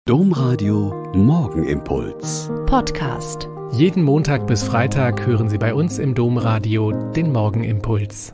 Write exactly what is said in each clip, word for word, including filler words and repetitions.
Domradio Morgenimpuls Podcast. Jeden Montag bis Freitag hören Sie bei uns im Domradio den Morgenimpuls.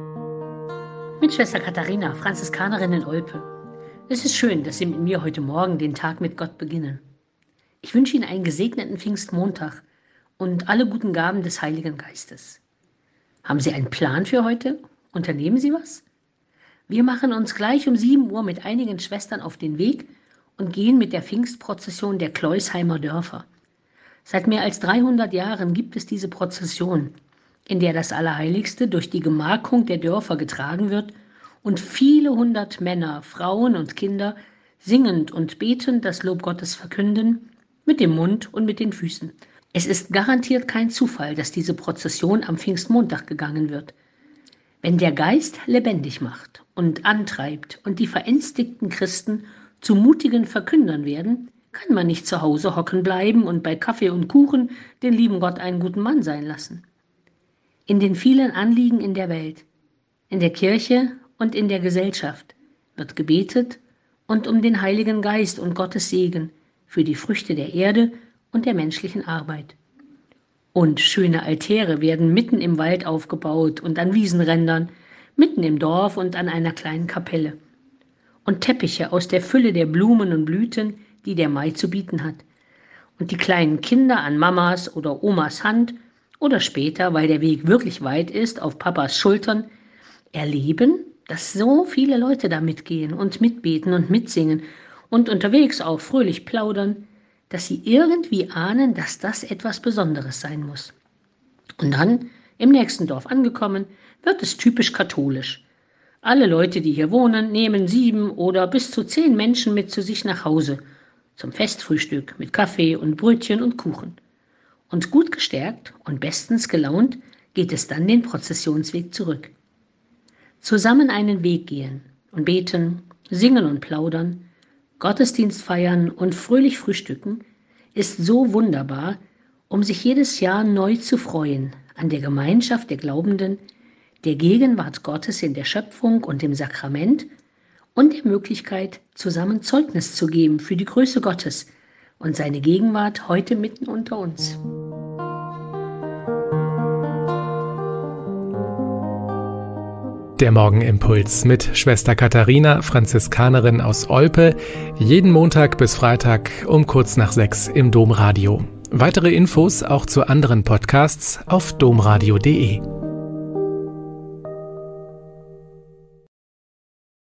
Mit Schwester Katharina, Franziskanerin in Olpe. Es ist schön, dass Sie mit mir heute Morgen den Tag mit Gott beginnen. Ich wünsche Ihnen einen gesegneten Pfingstmontag und alle guten Gaben des Heiligen Geistes. Haben Sie einen Plan für heute? Unternehmen Sie was? Wir machen uns gleich um sieben Uhr mit einigen Schwestern auf den Weg und gehen mit der Pfingstprozession der Kleusheimer Dörfer. Seit mehr als dreihundert Jahren gibt es diese Prozession, in der das Allerheiligste durch die Gemarkung der Dörfer getragen wird und viele hundert Männer, Frauen und Kinder singend und betend das Lob Gottes verkünden, mit dem Mund und mit den Füßen. Es ist garantiert kein Zufall, dass diese Prozession am Pfingstmontag gegangen wird. Wenn der Geist lebendig macht und antreibt und die verängstigten Christen zu mutigen Verkündern werden, kann man nicht zu Hause hocken bleiben und bei Kaffee und Kuchen den lieben Gott einen guten Mann sein lassen. In den vielen Anliegen in der Welt, in der Kirche und in der Gesellschaft wird gebetet und um den Heiligen Geist und Gottes Segen für die Früchte der Erde und der menschlichen Arbeit. Und schöne Altäre werden mitten im Wald aufgebaut und an Wiesenrändern, mitten im Dorf und an einer kleinen Kapelle. Und Teppiche aus der Fülle der Blumen und Blüten, die der Mai zu bieten hat. Und die kleinen Kinder an Mamas oder Omas Hand oder später, weil der Weg wirklich weit ist, auf Papas Schultern, erleben, dass so viele Leute da mitgehen und mitbeten und mitsingen und unterwegs auch fröhlich plaudern, dass sie irgendwie ahnen, dass das etwas Besonderes sein muss. Und dann, im nächsten Dorf angekommen, wird es typisch katholisch. Alle Leute, die hier wohnen, nehmen sieben oder bis zu zehn Menschen mit zu sich nach Hause, zum Festfrühstück mit Kaffee und Brötchen und Kuchen. Und gut gestärkt und bestens gelaunt geht es dann den Prozessionsweg zurück. Zusammen einen Weg gehen und beten, singen und plaudern, Gottesdienst feiern und fröhlich frühstücken, ist so wunderbar, um sich jedes Jahr neu zu freuen an der Gemeinschaft der Glaubenden, der Gegenwart Gottes in der Schöpfung und im Sakrament und der Möglichkeit, zusammen Zeugnis zu geben für die Größe Gottes und seine Gegenwart heute mitten unter uns. Der Morgenimpuls mit Schwester Katharina, Franziskanerin aus Olpe, jeden Montag bis Freitag um kurz nach sechs im Domradio. Weitere Infos auch zu anderen Podcasts auf domradio punkt de.